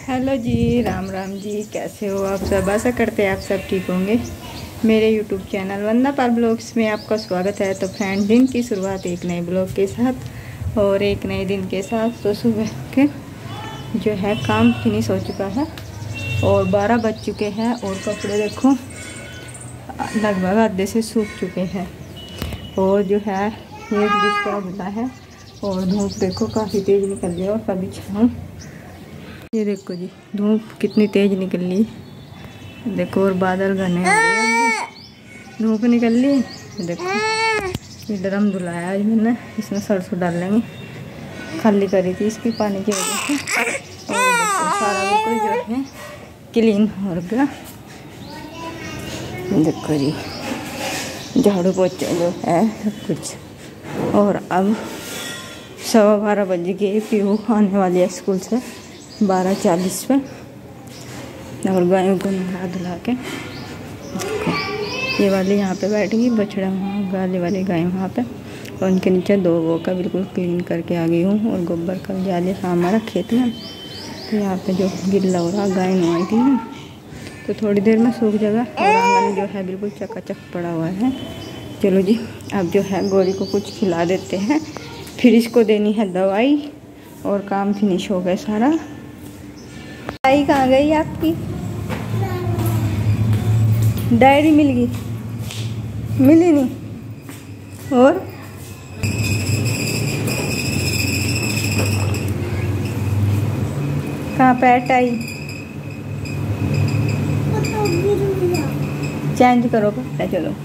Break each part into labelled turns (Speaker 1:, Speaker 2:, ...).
Speaker 1: Hello ji, Ram Ram ji. कैसे हो आप सब? आशा करते हैं आप सब ठीक होंगे। मेरे YouTube channel Vandana Pal blogs में आपका स्वागत है। तो फ्रेंड, दिन की शुरुआत एक नए ब्लॉग के साथ और एक नए दिन के साथ। तो सुबह के जो है काम फिनिश हो चुका है और 12 बज चुके हैं और कपड़े देखो लगभग आधे से सूख चुके हैं और जो है एक बिस्तर धुला है और धूप देखो काफ़ी तेज़ निकल रही है और कभी छाँव। ये देखो जी, धूप कितनी तेज निकल ली, देखो, और बादल घने हो गए। धूप निकल ली, देखो। ये ड्रम धुलाया आज मैंने, इसमें सरसों डाल लेंगे। खाली करी थी इसकी पानी की वजह से और देखो सारा बिल्कुल जो है क्लीन हो गया। देखो जी, झाड़ू पोछा जो है सब कुछ। और अब 12:15 बज गए। पीहू आने वाली है स्कूल से 12:40 पे और गायों को नहा धुला के ये वाली यहाँ पे बैठ गई, बछड़ा वहाँ, गाली वाली गाय वहाँ पे, और उनके नीचे 2 गो का बिल्कुल क्लीन करके आ गई हूँ। और गोबर का जाले था हमारा खेत में, तो यहाँ पे जो गिल्ला हो रहा, गाय नहाई थी ना, तो थोड़ी देर में सूख जाएगा। और आंगन जो है बिल्कुल चकाचक पड़ा हुआ है। चलो जी, अब जो है गोरी को कुछ खिला देते हैं, फिर इसको देनी है दवाई और काम फिनिश हो गया सारा। दवाई कहाँ गई आपकी? डायरी मिल गई? मिली नहीं। और कहाँ पैट आई? चेंज करो पहले। चलो,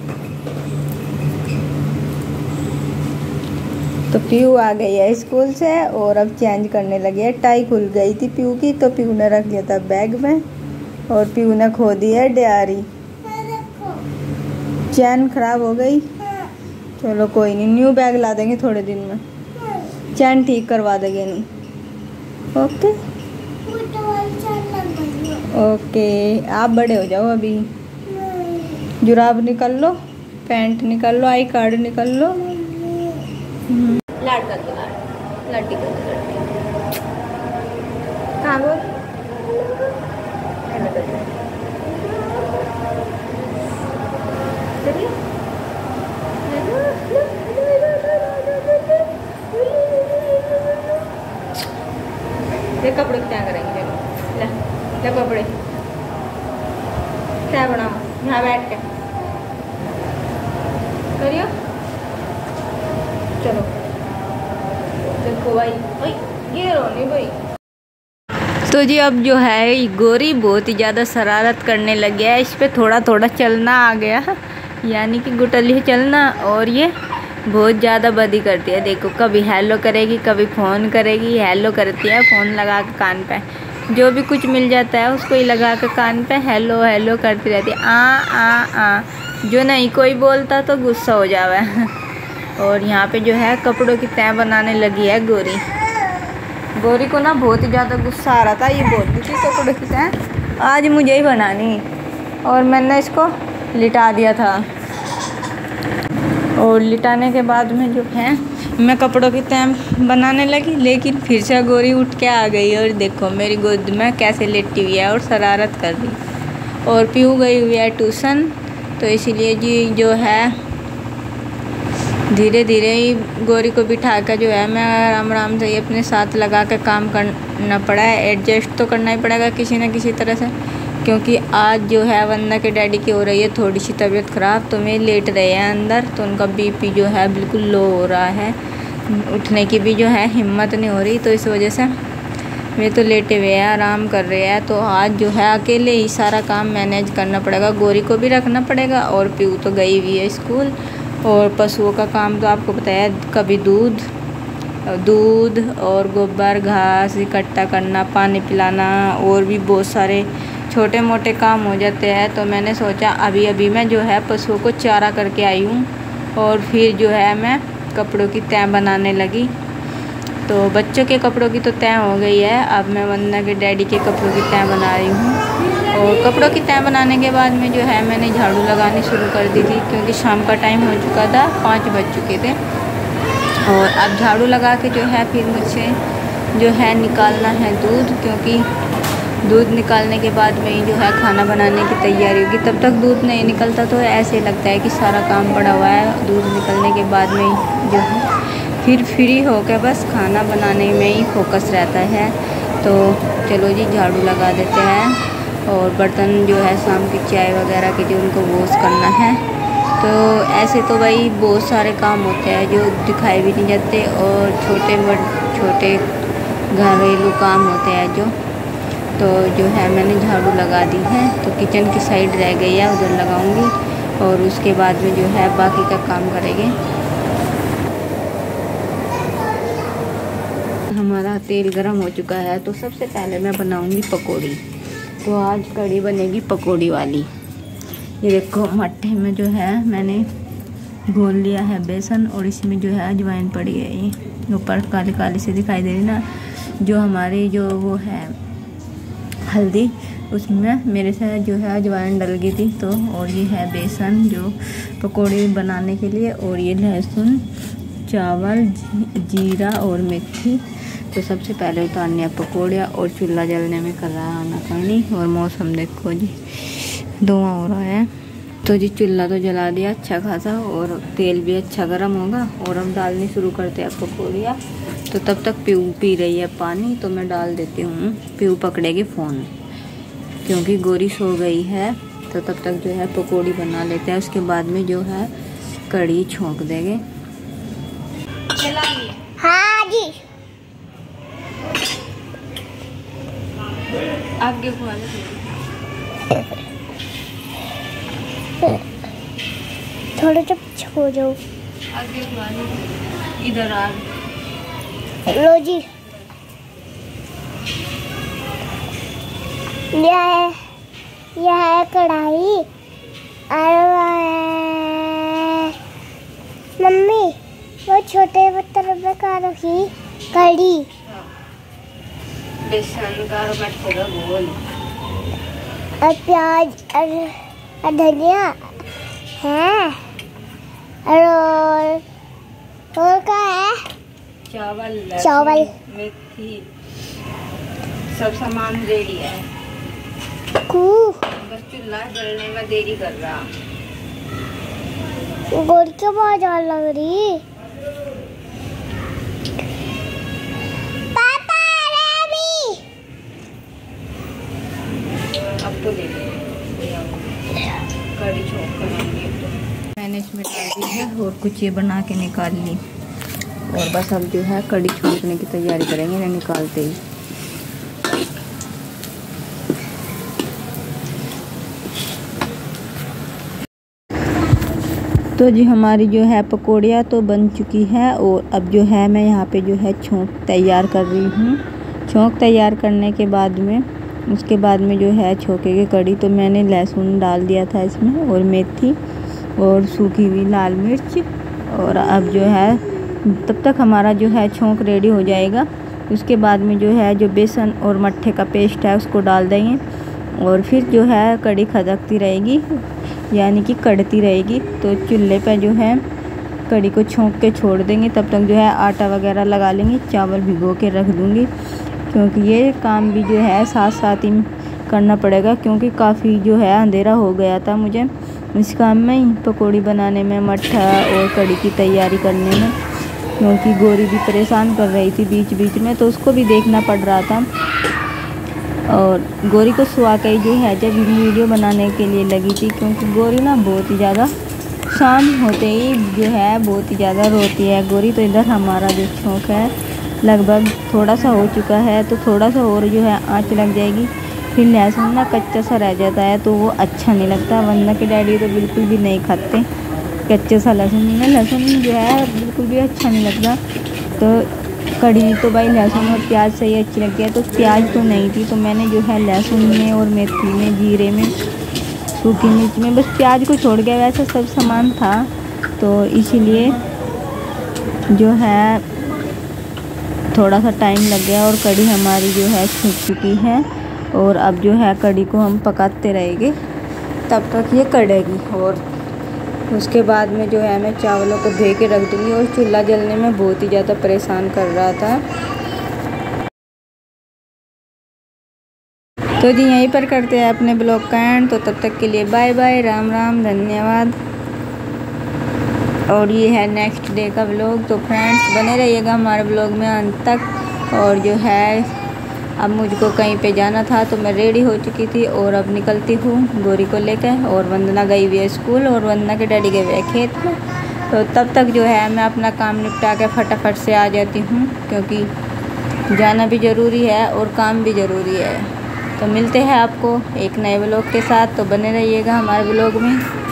Speaker 1: तो पीहू आ गई है स्कूल से और अब चेंज करने लगी है। टाई खुल गई थी पीहू की, तो पीहू ने रख लिया था बैग में और पीहू ने खो दी है डायरी। चैन खराब हो गई। चलो कोई नहीं, न्यू बैग ला देंगे थोड़े दिन में, चैन ठीक करवा देंगे। नहीं, ओके ओके, आप बड़े हो जाओ अभी। जुराब निकाल लो, पैंट निकाल लो, आई कार्ड निकाल लो। लाड कर दो, लाडी कर दो, कहाँ बोल? देख कपड़े क्या करेंगे, देखो ले कपड़े क्या बनाओ, यहाँ बैठ के करियो। चलो देखो भाई, ये रो नहीं भाई। तो जी अब जो है गोरी बहुत ही ज़्यादा शरारत करने लग गया है। इस पर थोड़ा थोड़ा चलना आ गया, यानी कि गुटली चलना, और ये बहुत ज़्यादा बदी करती है। देखो, कभी हेलो करेगी, कभी फ़ोन करेगी। हेलो करती है, फ़ोन लगा के कान पे, जो भी कुछ मिल जाता है उसको ही लगा के कान पे हेलो हेलो करती रहती है। आ जो नहीं कोई बोलता तो गुस्सा हो जावे। और यहाँ पे जो है कपड़ों की तह बनाने लगी है गोरी को ना बहुत ही ज़्यादा गुस्सा आ रहा था। ये बोलती थी कपड़ों की तह आज मुझे ही बनानी, और मैंने इसको लिटा दिया था। और लिटाने के बाद में जो है मैं कपड़ों की तह बनाने लगी, लेकिन फिर से गोरी उठ के आ गई और देखो मेरी गोद में कैसे लेटी हुई है और शरारत कर रही। और पीहू गई हुई है ट्यूशन, तो इसीलिए जी जो है धीरे धीरे ही गोरी को बिठा कर जो है मैं आराम आराम से अपने साथ लगा कर काम करना पड़ा है। एडजस्ट तो करना ही पड़ेगा किसी न किसी तरह से, क्योंकि आज जो है वंदना के डैडी की हो रही है थोड़ी सी तबीयत ख़राब, तो वे लेट रहे हैं अंदर, तो उनका बीपी जो है बिल्कुल लो हो रहा है, उठने की भी जो है हिम्मत नहीं हो रही, तो इस वजह से वे तो लेटे हुए हैं, आराम कर रहे हैं। तो आज जो है अकेले ही सारा काम मैनेज करना पड़ेगा, गोरी को भी रखना पड़ेगा और पीहू तो गई हुई है स्कूल। और पशुओं का काम तो आपको बताया, कभी दूध और गोबर घास इकट्ठा करना, पानी पिलाना, और भी बहुत सारे छोटे मोटे काम हो जाते हैं। तो मैंने सोचा अभी मैं जो है पशुओं को चारा करके आई हूँ और फिर जो है मैं कपड़ों की तह बनाने लगी। तो बच्चों के कपड़ों की तो तह हो गई है, अब मैं वंदना के डैडी के कपड़ों की तह बना रही हूँ। और कपड़ों की तह बनाने के बाद में जो है मैंने झाड़ू लगानी शुरू कर दी थी, क्योंकि शाम का टाइम हो चुका था, 5 बज चुके थे। और अब झाड़ू लगा के जो है फिर मुझसे जो है निकालना है दूध, क्योंकि दूध निकालने के बाद में ही जो है खाना बनाने की तैयारी होगी। तब तक दूध नहीं निकलता तो ऐसे लगता है कि सारा काम पड़ा हुआ है। दूध निकलने के बाद में ही जो है फिर फ्री होकर बस खाना बनाने में ही फोकस रहता है। तो चलो जी झाड़ू लगा देते हैं और बर्तन जो है शाम की चाय वगैरह के जो उनको वॉश करना है। तो ऐसे तो भाई बहुत सारे काम होते हैं जो दिखाई भी नहीं जाते और छोटे घरेलू काम होते हैं तो जो है मैंने झाड़ू लगा दी है। तो किचन की साइड रह गई है, उधर लगाऊंगी और उसके बाद में जो है बाकी का काम करेंगे। हमारा तेल गरम हो चुका है तो सबसे पहले मैं बनाऊंगी पकौड़ी। तो आज कढ़ी बनेगी पकौड़ी वाली। ये देखो मट्ठे में जो है मैंने घोल लिया है बेसन और इसमें जो है अजवाइन पड़ी है। ये ऊपर काली काली से दिखाई दे रही ना, जो हमारी जो वो है हल्दी, उसमें मेरे से जो है अजवाइन डल गई थी। तो और ये है बेसन जो पकौड़ी बनाने के लिए, और ये लहसुन, चावल, जीरा और मेथी। तो सबसे पहले उतारने हैं पकौड़ियाँ और चूल्हा जलने में कर रहा है पानी। और मौसम देखो जी धुआं हो रहा है। तो जी चूल्हा तो जला दिया अच्छा खासा और तेल भी अच्छा गर्म होगा और हम डालनी शुरू करते हैं पकौड़ियाँ। तो तब तक पीऊ पी रही है पानी तो मैं डाल देती हूँ। पीऊ पकड़ेगी फ़ोन क्योंकि गोरी सो गई है। तो तब तक जो है पकौड़ी बना लेते हैं, उसके बाद में जो है कढ़ी छोंक देंगे।
Speaker 2: हाँ जी
Speaker 1: आगे
Speaker 2: थोड़ा सा पीछे हो जाओ।
Speaker 1: आगे इधर आ
Speaker 2: लो जी, यह है कढ़ाई और मम्मी वो छोटे बर्तन में का रखी कढ़ी
Speaker 1: बेसन का मट्ठे का घोल
Speaker 2: और प्याज और धनिया है और क्या है, चावल
Speaker 1: मेथी सब सामान रेडी है। बस चूल्हा जलने में देरी कर रहा।
Speaker 2: गोल के बहुत ज्यादा लग रही। पापा रेडी।
Speaker 1: अब तो कढ़ी छोंक बनाएंगे। मैंने इसमें डाल दी है और कुछ ये बना के निकाल ली और बस अब जो है कढ़ी छोंकने की तैयारी करेंगे ना निकालते ही। तो जी हमारी जो है पकौड़ियाँ तो बन चुकी है और अब जो है मैं यहाँ पे जो है छोंक तैयार कर रही हूँ। छोंक तैयार करने के बाद में उसके बाद में जो है छोंकेगी कढ़ी। तो मैंने लहसुन डाल दिया था इसमें और मेथी और सूखी हुई लाल मिर्च। और अब जो है तब तक हमारा जो है छोंक रेडी हो जाएगा। उसके बाद में जो है जो बेसन और मट्ठे का पेस्ट है उसको डाल देंगे और फिर जो है कढ़ी खदकती रहेगी यानी कि कढ़ती रहेगी। तो चूल्हे पे जो है कढ़ी को छोंक के छोड़ देंगे। तब तक जो है आटा वगैरह लगा लेंगे। चावल भिगो के रख दूँगी क्योंकि ये काम भी जो है साथ साथ ही करना पड़ेगा क्योंकि काफ़ी जो है अंधेरा हो गया था मुझे इस काम में ही, पकौड़ी बनाने में, मट्ठा और कढ़ी की तैयारी करने में। क्योंकि गोरी भी परेशान कर रही थी बीच बीच में तो उसको भी देखना पड़ रहा था। और गोरी को सुआ के जो है जब वीडियो बनाने के लिए लगी थी क्योंकि गोरी ना बहुत ही ज़्यादा शाम होते ही जो है बहुत ही ज़्यादा रोती है गोरी। तो इधर हमारा जो छोंक है लगभग थोड़ा सा हो चुका है तो थोड़ा सा और जो है आँच लग जाएगी। फिर लहसुन ना कच्चा सा रह जाता है तो वो अच्छा नहीं लगता, वरना के डैडी तो बिल्कुल भी नहीं खाते कच्चे सा लहसुन। लहसुन जो है बिल्कुल भी अच्छा नहीं लगता। तो कढ़ी तो भाई लहसुन और प्याज से ही अच्छी लगती है। तो प्याज तो नहीं थी तो मैंने जो है लहसुन में और मेथी में, जीरे में, सूखी मिर्च में बस प्याज को छोड़ के वैसे सब सामान था। तो इसीलिए जो है थोड़ा सा टाइम लग गया और कढ़ी हमारी जो है सूख चुकी है। और अब जो है कढ़ी को हम पकाते रहेंगे तब तक ये कढ़ेगी। और उसके बाद में जो है मैं चावलों को धो के रख दूँगी। और चूल्हा जलने में बहुत ही ज़्यादा परेशान कर रहा था। तो जी यहीं पर करते हैं अपने ब्लॉग का एंड। तो तब तक के लिए बाय बाय, राम राम, धन्यवाद। और ये है नेक्स्ट डे का ब्लॉग। तो फ्रेंड्स बने रहिएगा हमारे ब्लॉग में अंत तक। और जो है अब मुझको कहीं पे जाना था तो मैं रेडी हो चुकी थी और अब निकलती हूँ गोरी को लेकर। और वंदना गई हुई है स्कूल और वंदना के डैडी गए हुए हैं खेत में। तो तब तक जो है मैं अपना काम निपटा के फटाफट से आ जाती हूँ, क्योंकि जाना भी ज़रूरी है और काम भी ज़रूरी है। तो मिलते हैं आपको एक नए ब्लॉग के साथ। तो बने रहिएगा हमारे ब्लॉग में।